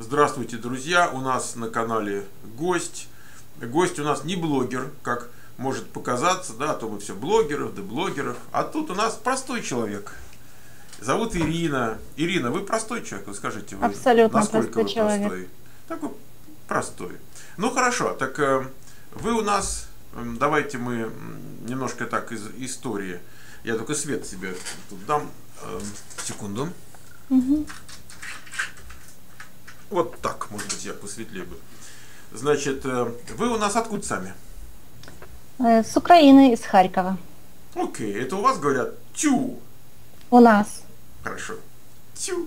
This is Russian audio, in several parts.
Здравствуйте, друзья! У нас на канале гость. Гость у нас не блогер, как может показаться, да, а то мы все блогеров, да блогеров. А тут у нас простой человек. Зовут Ирина. Ирина, вы простой человек, вы скажите, вы Абсолютно насколько простой вы человек. простой? Такой простой. Ну хорошо, так вы у нас, давайте мы немножко так из истории. Я только свет себе тут дам. Секунду. Мгм. Вот так, может быть, я посветлее бы. Значит, вы у нас откуда сами? С Украины, из Харькова. Окей, это у вас говорят тю. У нас. Хорошо. Тю.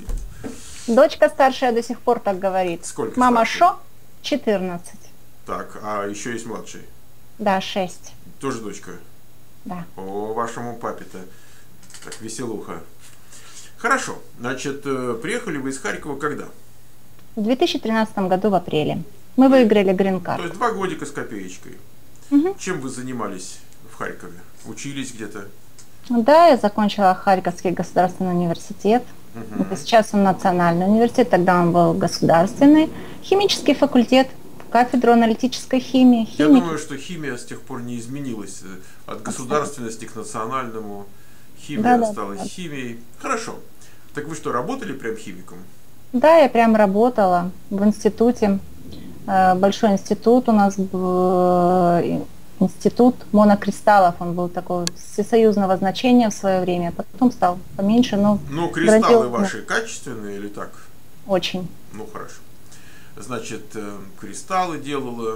Дочка старшая до сих пор так говорит. Сколько Мама старше? шо? 14. Так, а еще есть младший. Да, 6. Тоже дочка. Да. О, вашему папе-то. Так, веселуха. Хорошо. Значит, приехали вы из Харькова когда? В 2013 году в апреле. Мы выиграли То грин-карт. есть 2 годика с копеечкой. Мгм. Чем вы занимались в Харькове? Учились где-то? Да, я закончила Харьковский государственный университет. Это сейчас он национальный университет, тогда он был государственный. Химический факультет, кафедру аналитической химии. Я Химики. думаю, что химия с тех пор не изменилась. От государственности к национальному. Химия Да, да, осталась да. химией. Хорошо. Так вы что, работали прям химиком? Да, я прям работала в институте. Большой институт у нас был, институт монокристаллов. Он был такой всесоюзного значения в свое время. Потом стал поменьше, но Ну, кристаллы грандиозно. ваши качественные или так? Очень. Ну, хорошо. Значит, кристаллы делала.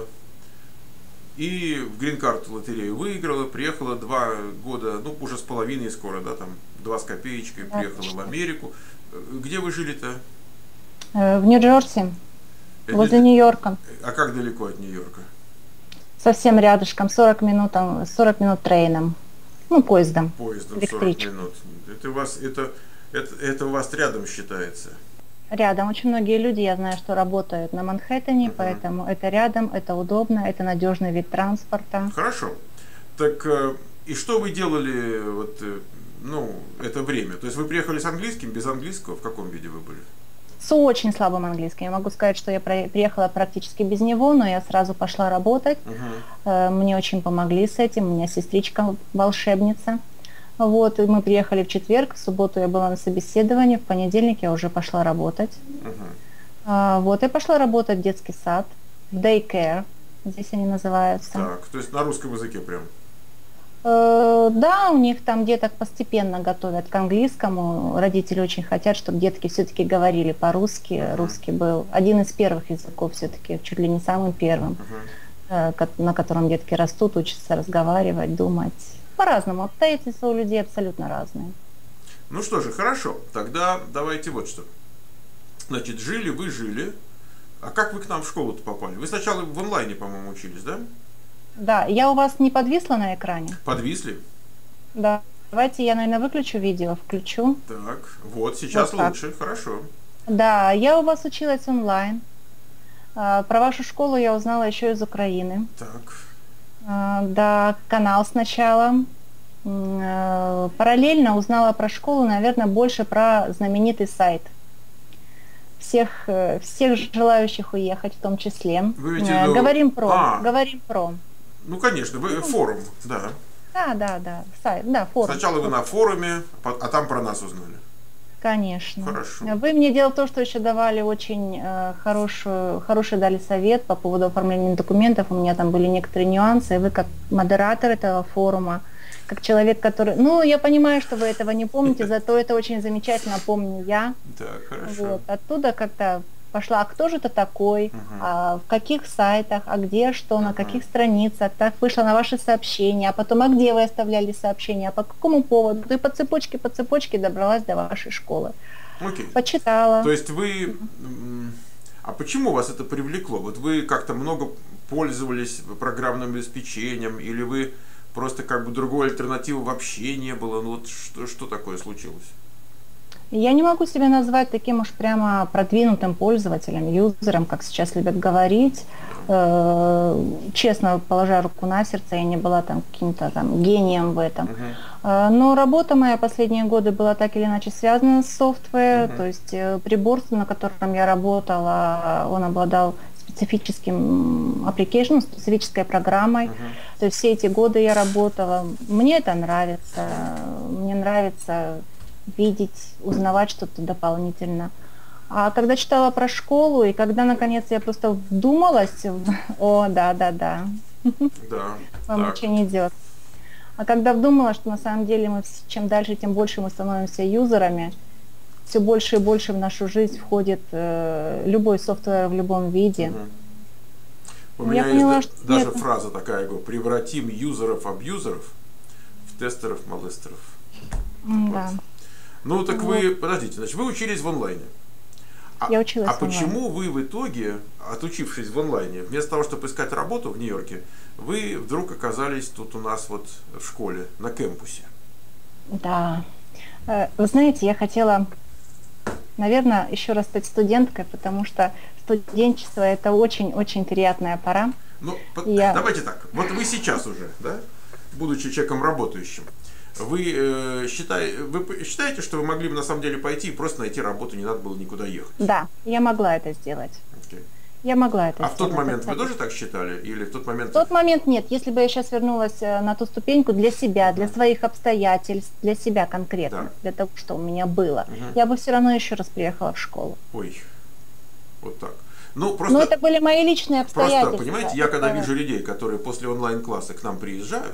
И в грин-карту лотерею выиграла. Приехала 2 года, ну, уже с половиной скоро, да, там, 2 с копеечкой. Да, Приехала в точно. Америку. Где вы жили-то? В Нью-Джерси, Это возле Нью-Йорка. А как далеко от Нью-Йорка? Совсем рядышком, 40 минут трейном. Ну, поездом, Поездом 40 электричкой. минут. Это у вас, это у вас рядом считается. Рядом очень многие люди, я знаю, что работают на Манхэттене, поэтому это рядом, это удобно, это надежный вид транспорта. Хорошо. Так, и что вы делали вот, ну, это время? То есть вы приехали с английским, без английского? В каком виде вы были? С очень слабым английским. Я могу сказать, что я приехала практически без него, но я сразу пошла работать. Мне очень помогли с этим. У меня сестричка волшебница. Вот, и мы приехали в четверг, в субботу я была на собеседовании, в понедельник я уже пошла работать. Вот, я пошла работать в детский сад, в daycare, здесь они называются. Так, то есть на русском языке прям. Да, у них там деток постепенно готовят к английскому. Родители очень хотят, чтобы детки все-таки говорили по-русски. Русский был один из первых языков все-таки, чуть ли не самым первым, на котором детки растут, учатся разговаривать, думать. По-разному. Обстоятельства у людей абсолютно разные. Ну что же, хорошо. Тогда давайте вот что. Значит, вы жили. А как вы к нам в школу-то попали? Вы сначала в онлайне, по-моему, учились, да? Да, я у вас не подвисла на экране? Подвисли? Да. Давайте я, наверное, выключу видео, включу. Так, вот, сейчас Вот так. лучше, хорошо. Да, я у вас училась онлайн. Про вашу школу я узнала еще из Украины. Так, Да, канал сначала. Параллельно узнала про школу, наверное, больше про знаменитый сайт. Всех желающих уехать в том числе. Вы имеете в виду- Говорим про. А. Говорим про. ну конечно, вы форум, да. Да, сайт, да, форум. Сначала вы на форуме, а там про нас узнали. Конечно. Хорошо. Вы мне дело в том, что еще давали очень хороший дали совет по поводу оформления документов. У меня там были некоторые нюансы. И вы как модератор этого форума, как человек, который... Ну, я понимаю, что вы этого не помните, зато это очень замечательно помню я. Так, хорошо. Вот. Оттуда как-то пошла, а кто же это такой, а в каких сайтах, а где что, на каких страницах. Так вышла на ваши сообщения, а потом, а где вы оставляли сообщения, а по какому поводу. И по цепочке добралась до вашей школы. Окей. Почитала. То есть вы... А почему вас это привлекло? Вот вы как-то много пользовались программным обеспечением, или вы просто как бы другой альтернативы вообще не было? Ну вот что такое случилось? Я не могу себя назвать таким уж прямо продвинутым пользователем, юзером, как сейчас любят говорить. Честно, положа руку на сердце, я не была там каким-то там гением в этом. Но работа моя последние годы была так или иначе связана с софтвер, то есть прибор, на котором я работала, он обладал специфическим application, специфической программой. То есть все эти годы я работала. Мне это нравится. Мне нравится видеть, узнавать что-то дополнительно. А когда читала про школу, и когда наконец я просто вдумалась, да. Да. Вам ничего не идет. А когда вдумала, что на самом деле мы чем дальше, тем больше мы становимся юзерами, все больше и больше в нашу жизнь входит любой софтвер в любом виде. У меня есть даже фраза такая, говорю, превратим юзеров-абьюзеров в тестеров-молестеров. Да. Вот. Ну так вы, подождите, значит, вы учились в онлайне. Я училась в онлайне. Почему вы в итоге, отучившись в онлайне, вместо того, чтобы искать работу в Нью-Йорке, вы вдруг оказались тут у нас вот в школе, на кампусе? Да. Вы знаете, я хотела, наверное, еще раз стать студенткой, потому что студенчество – это очень-очень приятная пора. Ну, давайте так. Вот вы сейчас уже, да, будучи человеком работающим, вы считаете, что вы могли бы на самом деле пойти и просто найти работу, не надо было никуда ехать? Да, я могла это сделать. Okay. Я могла это сделать. А в тот момент вы тоже так считали? Или в тот момент... В тот момент нет. Если бы я сейчас вернулась на ту ступеньку для себя, для своих обстоятельств, для себя конкретно, для того, что у меня было, я бы все равно еще раз приехала в школу. Ой, вот так. Ну, просто, но это были мои личные обстоятельства. Просто, понимаете, я когда вижу людей, которые после онлайн-класса к нам приезжают,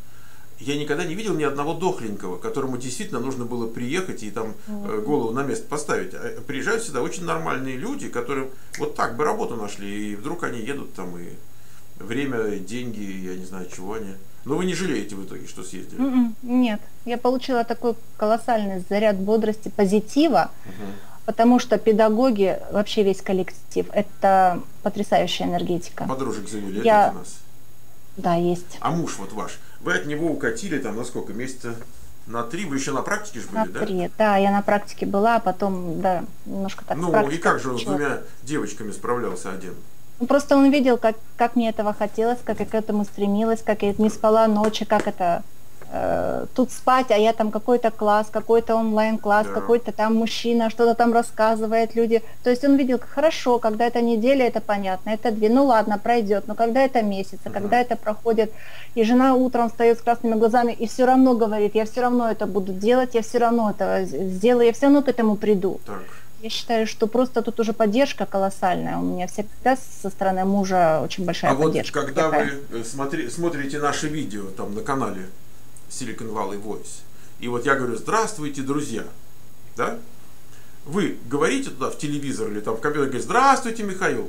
я никогда не видел ни одного дохленького, которому действительно нужно было приехать и там голову на место поставить. Приезжают всегда очень нормальные люди, которые вот так бы работу нашли, и вдруг они едут там, и время, деньги, я не знаю, чего они. Но вы не жалеете в итоге, что съездили? Нет, я получила такой колоссальный заряд бодрости, позитива, потому что педагоги, вообще весь коллектив, это потрясающая энергетика. Подружек завели у нас? Да, есть. А муж вот ваш? Вы от него укатили там на сколько? Месяца на 3? Вы еще на практике же были, да? На 3, да, я на практике была, а потом, да, немножко так. Ну, и как же он с двумя девочками справлялся один? Просто он видел, как мне этого хотелось, как я к этому стремилась, как я не спала ночи, как это тут спать, а я там какой-то класс, какой-то онлайн-класс, какой-то там мужчина что-то там рассказывает, люди. То есть он видел, хорошо, когда это неделя, это понятно, это 2, ну ладно, пройдет, но когда это месяц, когда это проходит, и жена утром встает с красными глазами и все равно говорит, я все равно это буду делать, я все равно это сделаю, я все равно к этому приду. Так. Я считаю, что просто тут уже поддержка колоссальная. У меня всегда со стороны мужа очень большая поддержка. А вот когда вы смотрите наши видео там на канале Silicon Valley Voice, и вот я говорю, здравствуйте, друзья, да? Вы говорите туда в телевизор или там в компьютер, говорите, здравствуйте, Михаил.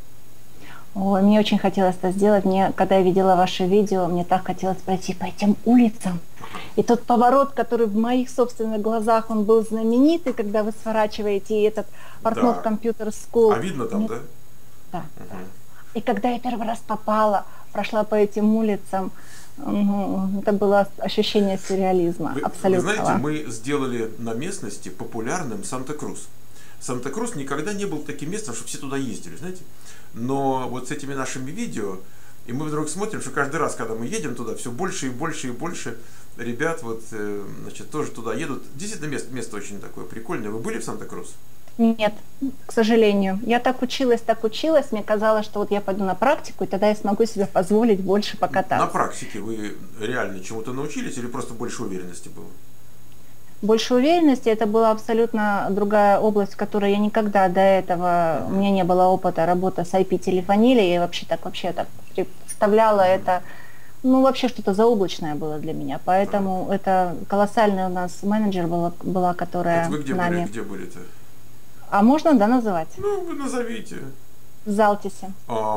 Ой, мне очень хотелось это сделать. Когда я видела ваше видео, мне так хотелось пройти по этим улицам. И тот поворот, который в моих собственных глазах, он был знаменитый, когда вы сворачиваете этот Портнов Computer School. А видно там, да? Да. И когда я первый раз прошла по этим улицам, это было ощущение сюрреализма, абсолютно. Вы знаете, мы сделали на местности популярным Санта-Крус. Санта-Крус никогда не был таким местом, чтобы все туда ездили, знаете. Но вот с этими нашими видео, и мы вдруг смотрим, что каждый раз, когда мы едем туда, все больше и больше и больше ребят вот, значит, тоже туда едут. Действительно, место очень такое прикольное. Вы были в Санта-Крус? Нет, к сожалению. Я так училась. Мне казалось, что вот я пойду на практику, и тогда я смогу себе позволить больше покататься. На практике вы реально чему-то научились или просто больше уверенности было? Больше уверенности, это была абсолютно другая область, в которой я никогда до этого, у меня не было опыта работы с IP-телефонией, я вообще так представляла это, вообще что-то заоблачное было для меня, поэтому это колоссальный у нас менеджер была, которая это вы где нами... были? Где были-то? А можно, да, называть? Ну, вы назовите. В Залтисе.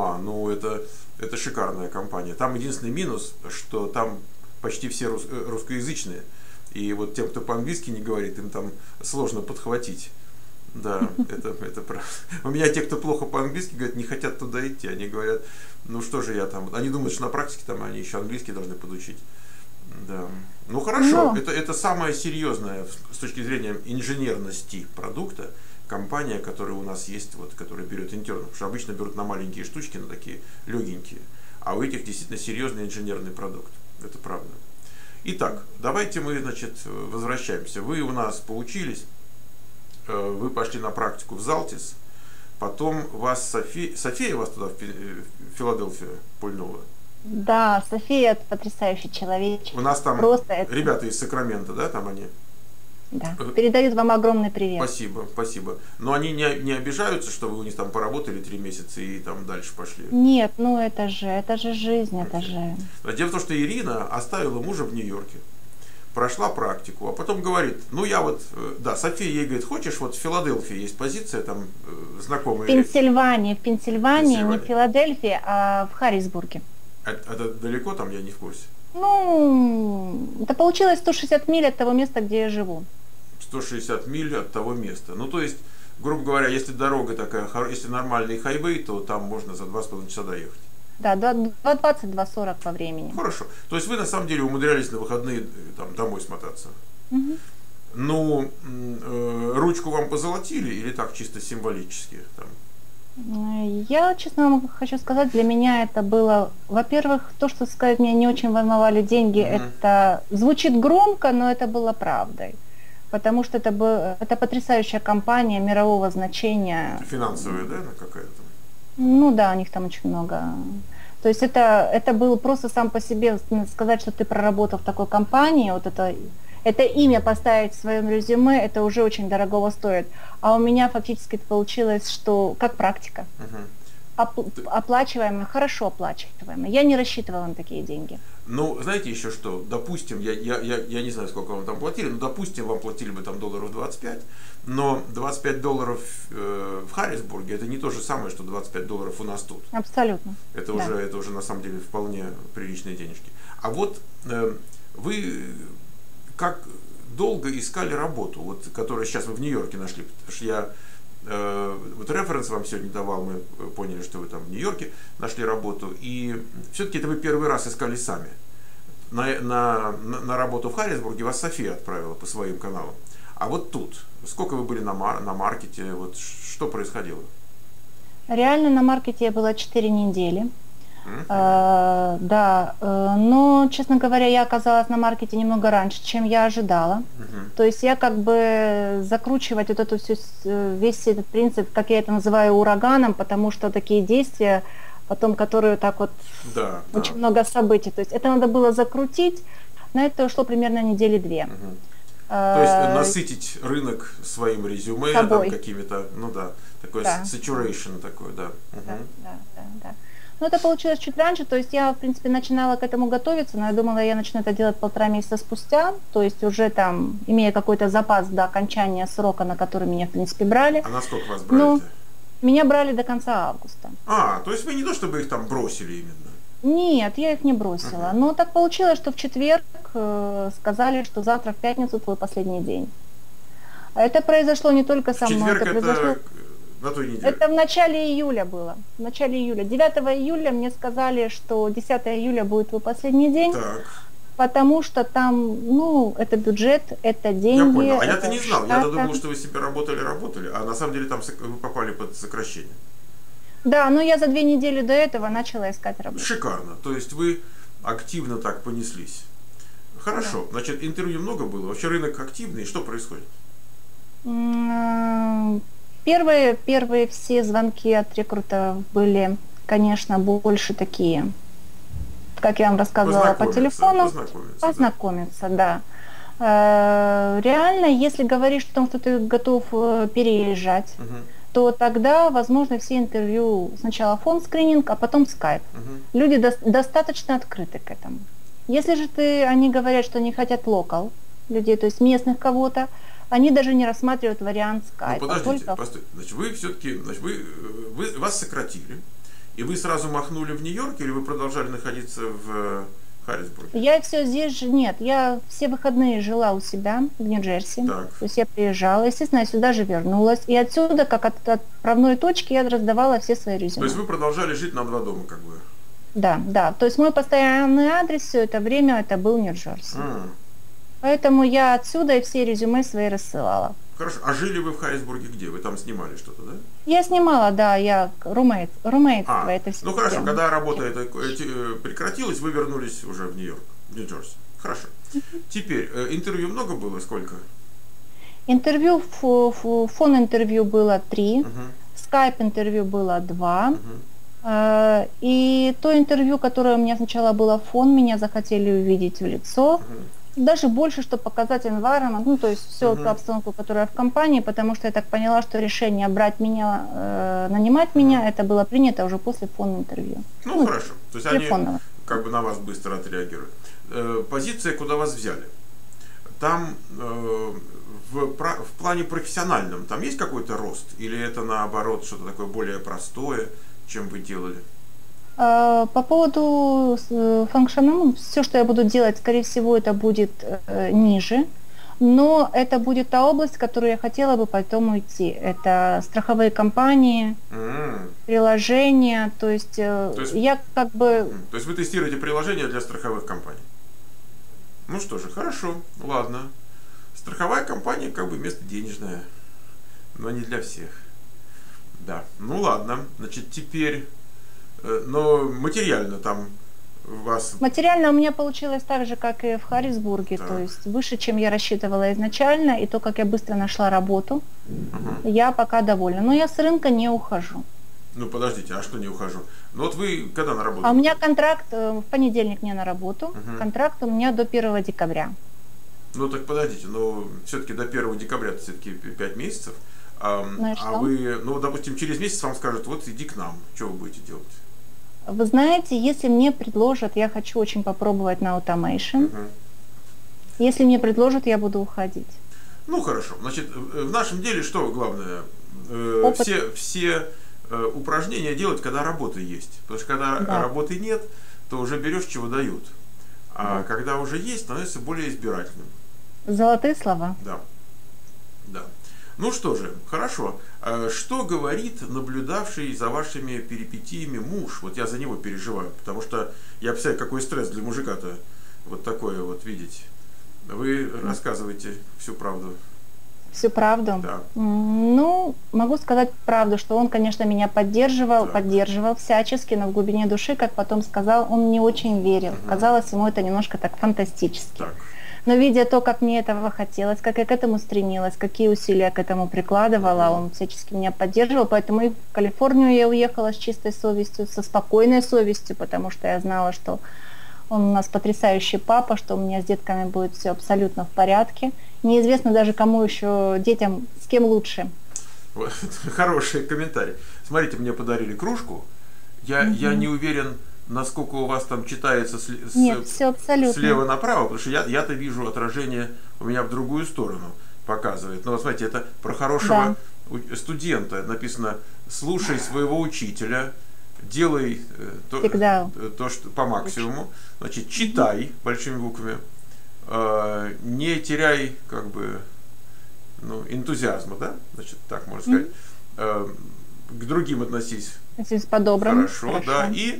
Это шикарная компания. Там единственный минус, что там почти все русскоязычные. И вот тем, кто по-английски не говорит, им там сложно подхватить. Да, это правда. У меня те, кто плохо по-английски говорят, не хотят туда идти. Они говорят, ну что же я там. Они думают, что на практике там они еще английский должны подучить. Да. Ну хорошо, это самая серьезная с точки зрения инженерности продукта компания, которая у нас есть, вот, которая берет интернов. Потому что обычно берут на маленькие штучки, на такие легенькие. А у этих действительно серьезный инженерный продукт. Это правда. Итак, давайте мы, значит, возвращаемся. Вы у нас поучились, вы пошли на практику в Залтис, потом вас София вас туда, в Филадельфию, пульнула. Да, София это потрясающий человечек. У нас там Просто ребята из Сакрамента, да, там они? Да. Передают вам огромный привет. Спасибо, спасибо. Но они не обижаются, что вы у них там поработали 3 месяца и там дальше пошли? Нет, ну это же жизнь, это же... Дело в том, что Ирина оставила мужа в Нью-Йорке, прошла практику, а потом говорит, ну я вот, да, София ей говорит, хочешь, вот в Филадельфии есть позиция, там знакомая. В Пенсильвании, не в Филадельфии, а в Харрисбурге. Это далеко там, я не в курсе? Ну, это получилось 160 миль от того места, где я живу. 160 миль от того места. Ну, то есть, грубо говоря, если дорога такая, если нормальный хайвей, то там можно за 2,5 часа доехать. Да, 2:20-2:40 по времени. Хорошо. То есть вы на самом деле умудрялись на выходные там домой смотаться. Угу. Ну, ручку вам позолотили или так чисто символически? Там? Я, честно вам хочу сказать, для меня это было, во-первых, то, что сказать, меня не очень волновали деньги, это звучит громко, но это было правдой. Потому что это потрясающая компания мирового значения. Финансовая, да, какая-то? Ну да, у них там очень много. То есть это было просто сам по себе сказать, что ты проработал в такой компании, вот это имя поставить в своем резюме, это уже очень дорого стоит. А у меня фактически получилось, что как практика. Оплачиваемая, хорошо оплачиваемая. Я не рассчитывала на такие деньги. Ну, знаете еще что, допустим, я не знаю, сколько вам там платили, но допустим, вам платили бы там долларов 25, но $25 в Харрисбурге это не то же самое, что $25 у нас тут. Абсолютно. Это уже на самом деле вполне приличные денежки. А вот вы как долго искали работу, вот, которую сейчас вы в Нью-Йорке нашли? Потому что я вот референс вам сегодня давал, мы поняли, что вы там в Нью-Йорке нашли работу, и все-таки это вы первый раз искали сами. На работу в Харрисбурге вас София отправила по своим каналам. А вот тут, сколько вы были на маркете, вот что происходило? Реально на маркете я была 4 недели. Да, но, честно говоря, я оказалась на маркете немного раньше, чем я ожидала. То есть я как бы закручивать вот эту весь этот принцип, как я это называю, ураганом, потому что такие действия, потом которые так вот, очень много событий. То есть это надо было закрутить, на это ушло примерно недели 2. То есть насытить рынок своим резюме, там какими-то, ну да, такой saturation такой, да. Да. Но это получилось чуть раньше, то есть я, в принципе, начинала к этому готовиться, но я думала, я начну это делать 1,5 месяца спустя, то есть уже там, имея какой-то запас до окончания срока, на который меня, в принципе, брали. А насколько вас брали-то? Меня брали до конца августа. То есть вы не то, чтобы их там бросили именно? Нет, я их не бросила, но так получилось, что в четверг сказали, что завтра в пятницу твой последний день. Это произошло не только со мной, это произошло... На той неделе. Это в начале июля было. В начале июля. 9 июля мне сказали, что 10 июля будет твой последний день. Так. Потому что там, ну, это бюджет, это деньги. Я понял. А я-то не знал. Я-то думал, что вы себе работали, а на самом деле там вы попали под сокращение. Да, но я за 2 недели до этого начала искать работу. Шикарно. То есть вы активно так понеслись. Хорошо. Да. Значит, интервью много было. Вообще рынок активный. Что происходит? Первые все звонки от рекрутеров были, конечно, больше такие, как я вам рассказывала по телефону. Познакомиться, да. Реально, если говоришь о том, что ты готов переезжать, то тогда, возможно, все интервью сначала фон-скрининг, а потом скайп. Люди достаточно открыты к этому. Если же они говорят, что они хотят локал людей, то есть местных кого-то, они даже не рассматривают вариант скайпа. Ну, подождите, значит, вы все-таки, вас сократили, и вы сразу махнули в Нью-Йорк, или вы продолжали находиться в Харрисбурге? Я все здесь же, нет, я все выходные жила у себя в Нью-Джерси, то есть я приезжала, естественно, я сюда же вернулась, и отсюда, как от отправной точки, я раздавала все свои резюме. То есть вы продолжали жить на 2 дома, как бы? Да, то есть мой постоянный адрес все это время, это был Нью-Джерси. Поэтому я отсюда и все резюме свои рассылала. Хорошо. А жили вы в Харрисбурге где? Вы там снимали что-то, да? Я снимала, да, я румейтство, это все. Ну хорошо, когда работа эта прекратилась, вы вернулись уже в Нью-Йорк, в Нью-Джерси. Хорошо. Теперь, интервью много было? Сколько? Интервью, фон-интервью было 3, Мгм. скайп-интервью было 2. Мгм. И то интервью, которое у меня сначала было фон, меня захотели увидеть в лицо, Мгм. даже больше, чтобы показать environment, ну, то есть всю ту Мгм. обстановку, которая в компании, потому что я так поняла, что решение брать меня, нанимать меня, это было принято уже после фон-интервью. Ну, Ну, хорошо. То есть они телефонного. как бы на вас быстро отреагируют. Позиция, куда вас взяли. Там в плане профессиональном, там есть какой-то рост? Или это наоборот что-то такое более простое, чем вы делали? По поводу functional, все, что я буду делать, скорее всего, это будет ниже, но это будет та область, в которую я хотела бы потом уйти. Это страховые компании, М. приложения, то есть То есть, я как бы... то есть вы тестируете приложения для страховых компаний? Ну что же, хорошо, ладно. Страховая компания как бы место денежное, но не для всех. Да, ну ладно, значит теперь, но материально там у вас Материально у меня получилось так же, как и в Харрисбурге, то так. есть выше, чем я рассчитывала изначально, и то, как я быстро нашла работу, Ага. я пока довольна. Но я с рынка не ухожу. Ну подождите, а что не ухожу? Ну вот вы когда на работу? А у меня контракт, в понедельник мне на работу, Мгм. контракт у меня до 1 декабря. Ну так подождите, но все-таки до 1 декабря это все-таки 5 месяцев. Ну и А что? вы, ну допустим, через месяц вам скажут, вот иди к нам, что вы будете делать? Вы знаете, если мне предложат, я хочу очень попробовать на automation. Мгм. Если мне предложат, я буду уходить. Ну хорошо, значит, в нашем деле что главное? Опыт, Все упражнения делать, когда работы есть. Потому что когда да, работы нет, то уже берешь, чего дают. А да. когда уже есть, становится более избирательным. Золотые слова. Да, да. Ну что же, хорошо. Что говорит наблюдавший за вашими перипетиями муж? Вот я за него переживаю, потому что я представляю, какой стресс для мужика-то вот такое вот видеть. Вы рассказываете всю правду. Всю правду. Да. Ну, могу сказать правду, что он, конечно, меня Так. поддерживал всячески, но в глубине души, как потом сказал, он не очень верил. Мгм. Казалось ему это немножко так фантастически. Так. Но видя то, как мне этого хотелось, как я к этому стремилась, какие усилия к этому прикладывала, он всячески меня поддерживал. Поэтому и в Калифорнию я уехала с чистой совестью, со спокойной совестью, потому что я знала, что он у нас потрясающий папа, что у меня с детками будет все абсолютно в порядке. Неизвестно даже, кому еще, детям, с кем лучше. Вот, хороший комментарий. Смотрите, мне подарили кружку. Я не уверен, насколько у вас там читается Нет, все абсолютно. слева направо, потому что я-то вижу отражение у меня в другую сторону показывает. Но вот смотрите, это про хорошего студента. Написано: слушай своего учителя, делай Всегда. то, что по максимуму. Значит, читай большими буквами, не теряй как бы энтузиазма, да? Значит, так можно сказать. К другим относись Здесь по-доброму. хорошо, да. И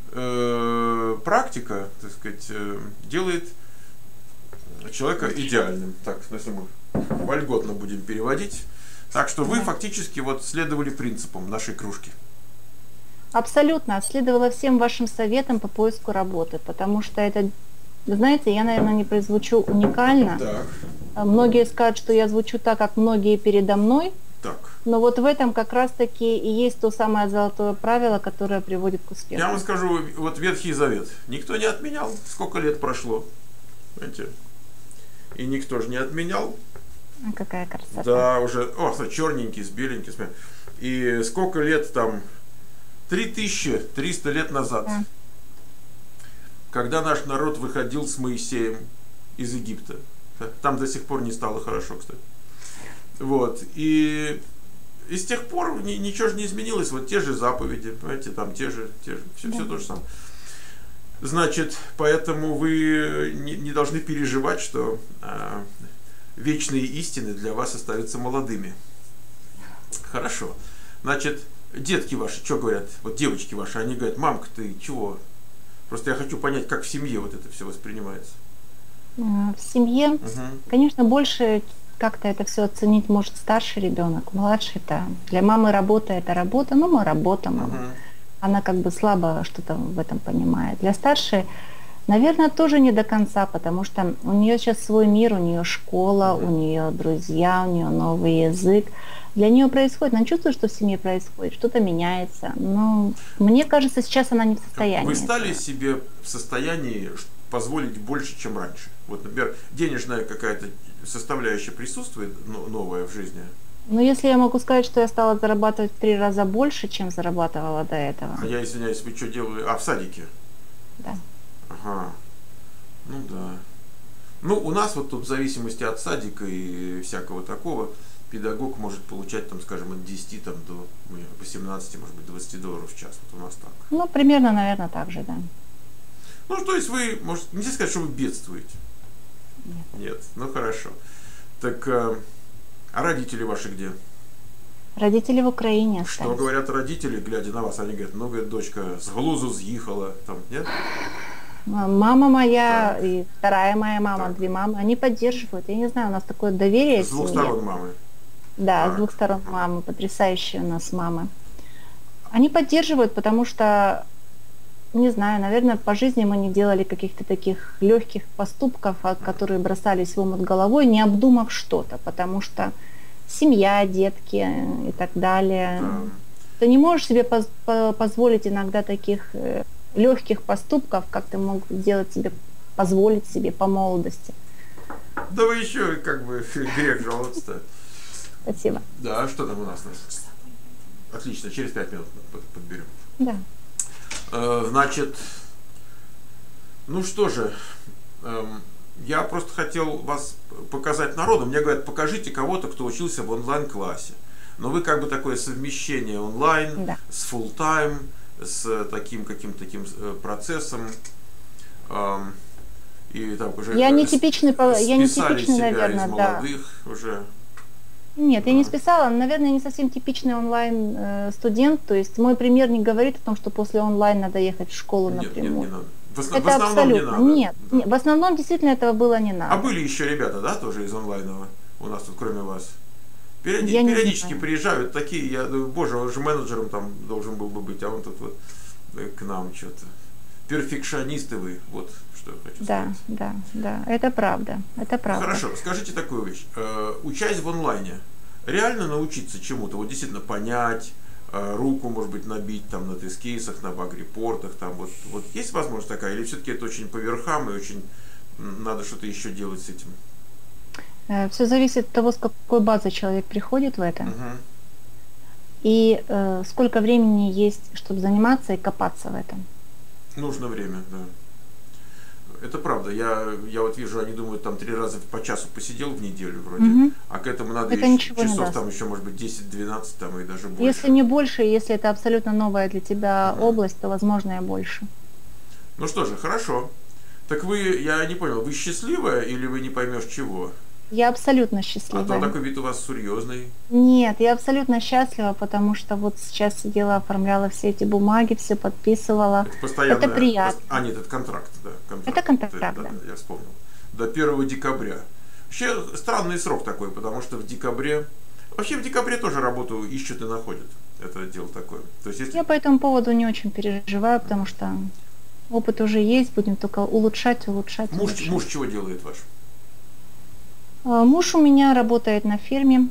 практика, так сказать, делает человека идеальным. Так, если мы вольготно будем переводить. Так что вы фактически вот следовали принципам нашей кружки. Абсолютно. Следовала всем вашим советам по поиску работы, потому что это, вы знаете, я, наверное, не прозвучу уникально. Так, Многие скажут, что я звучу так, как многие передо мной, так. но вот в этом как раз-таки и есть то самое золотое правило, которое приводит к успеху. Я вам скажу, вот Ветхий Завет никто не отменял. Сколько лет прошло? Понимаете? И никто же не отменял. Какая красота. Да, уже, смотри, черненький, с беленьким. Смотри. И сколько лет там? 3300 лет назад. Да. Когда наш народ выходил с Моисеем из Египта. Там до сих пор не стало хорошо, кстати. Вот. И с тех пор ничего же не изменилось. Вот те же заповеди, понимаете, там те же, все то же самое. Значит, поэтому вы не должны переживать, что вечные истины для вас остаются молодыми. Хорошо. Значит, детки ваши, что говорят? Вот девочки ваши, они говорят: мамка, ты чего? Просто я хочу понять, как в семье вот это все воспринимается. В семье, конечно, больше как-то это все оценить может старший ребенок, младший-то. Для мамы работа это работа, ну мы работа, мама. Она как бы слабо что-то в этом понимает. Для старшей Наверное, тоже не до конца, потому что у нее сейчас свой мир, у нее школа, у нее друзья, у нее новый язык. Для нее происходит, она чувствует, что в семье происходит, что-то меняется. Но мне кажется, сейчас она не в состоянии. Вы стали себе в состоянии позволить больше, чем раньше? Вот, например, денежная какая-то составляющая присутствует новая в жизни? Но если я могу сказать, что я стала зарабатывать в 3 раза больше, чем зарабатывала до этого. А я извиняюсь, вы что делали? А, в садике? Да. Ага. Ну да. Ну, у нас вот тут в зависимости от садика и всякого такого, педагог может получать, там, скажем, от 10 там, до 18, может быть, $20 в час. Вот у нас так. Ну, примерно, наверное, так же, да. Ну, то есть вы, может, нельзя сказать, что вы бедствуете? Нет. Нет. Ну, хорошо. Так, а родители ваши где? Родители в Украине остались. Что говорят родители, глядя на вас? Они говорят, ну, говорит, дочка с глузу съехала, там, нет? Мама моя так. и вторая моя мама, Так. 2 мамы, они поддерживают. Я не знаю, у нас такое доверие. С двух сторон мамы. Да, так. с 2 сторон мамы, потрясающие у нас мамы. Они поддерживают, потому что, не знаю, наверное, по жизни мы не делали каких-то таких легких поступков, которые бросались в омут головой, не обдумав что-то, потому что семья, детки и так далее. Да. Ты не можешь себе позволить иногда таких легких поступков, как ты мог сделать себе, позволить себе по молодости. Да вы еще как бы грех жаловаться-то. Спасибо. Да, что там у нас? Отлично, через 5 минут подберем. Да. Значит, ну что же, я просто хотел вас показать народу. Мне говорят, покажите кого-то, кто учился в онлайн-классе. Но вы как бы такое совмещение онлайн Да. с full-time, с таким каким-то таким процессом. И так уже Я не типичный, списали себя наверное, из да. молодых уже. Нет, я не списала. Наверное, не совсем типичный онлайн-студент. То есть мой пример не говорит о том, что после онлайн надо ехать в школу напрямую. Нет, не надо. В Это основном абсолютно. не надо. Нет, Да. нет, в основном действительно этого было не надо. А были еще ребята, да, тоже из онлайнового у нас тут, кроме вас? Я не Периодически знаю. приезжают такие, я думаю, боже, он же менеджером там должен был бы быть, а он тут вот к нам что-то. Перфекционисты вы, вот что я хочу Да, сказать. да, это правда, это правда. Хорошо, скажите такую вещь. Учась в онлайне, реально научиться чему-то, вот действительно понять, руку, может быть, набить там на тест-кейсах, на баг-репортах, там вот есть возможность такая, или все-таки это очень по верхам и очень надо что-то еще делать с этим? Все зависит от того, с какой базы человек приходит в это, Угу. и сколько времени есть, чтобы заниматься и копаться в этом. Нужно время, да. Это правда. Я вот вижу, они думают, там 3 раза по часу посидел в неделю вроде, Мгм. а к этому надо Это еще ничего не часов даст. там еще, может быть, 10-12 там и даже больше. Если не больше, если это абсолютно новая для тебя Мгм. область, то, возможно, и больше. Ну что же, хорошо. Так я не понял, вы счастливая или вы не поймешь чего? Я абсолютно А счастлива. то такой вид у вас серьезный. Нет, я абсолютно счастлива, потому что вот сейчас сидела, оформляла все эти бумаги, все подписывала. Это постоянно. Это приятно. А, нет, это контракт, да. Это контракт, да. да. Я вспомнил. До 1 декабря. Вообще странный срок такой, потому что в декабре... Вообще в декабре тоже работу ищут и находят. Это дело такое. То есть, если... Я по этому поводу не очень переживаю, потому что опыт уже есть, будем только улучшать. Муж чего делает ваш? Муж у меня работает на ферме,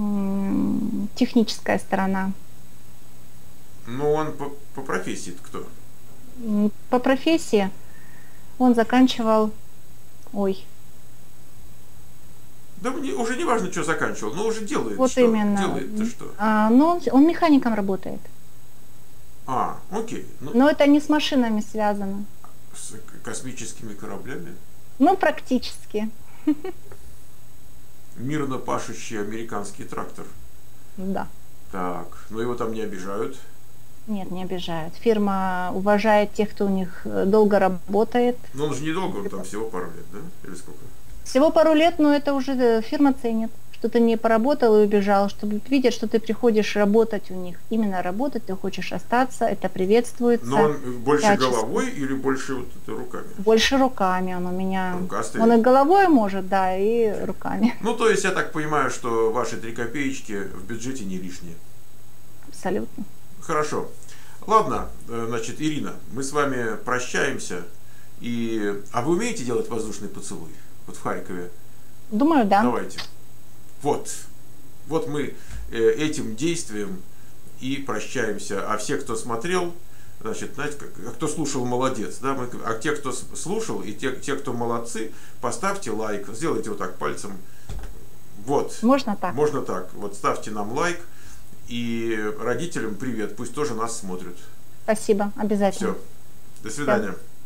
техническая сторона. Ну, он по профессии кто? По профессии он заканчивал... Да мне уже не важно, что заканчивал, но уже делает Вот что? Именно. Делает-то что? Ну, он механиком работает. А, окей. Ну, Но это не с машинами связано. с космическими кораблями? Ну, практически. Мирно пашущий американский трактор. Да. Так, но его там не обижают. Нет, не обижают. Фирма уважает тех, кто у них долго работает. Но он же недолго, он там всего пару лет, да? Или сколько? Всего пару лет, но это уже фирма ценит, что ты не поработал и убежал, чтобы видят, что ты приходишь работать у них. Именно работать, ты хочешь остаться, это приветствуется. Но он больше всячески. головой или больше вот это руками? Больше руками он у меня. Рукастый. Он и головой может, да, и руками. Ну, то есть я так понимаю, что ваши 3 копеечки в бюджете не лишние. Абсолютно. Хорошо. Ладно, значит, Ирина, мы с вами прощаемся. А вы умеете делать воздушный поцелуй? Вот в Харькове? Думаю, да. Давайте. Вот мы этим действием и прощаемся. А все, кто смотрел, значит, знаете, кто слушал, молодец. Да? А те, кто слушал, и те, кто молодцы, поставьте лайк, сделайте вот так пальцем. Вот. Можно так? Можно так. Вот ставьте нам лайк. И родителям привет, пусть тоже нас смотрят. Спасибо, обязательно. Все. До свидания. Все.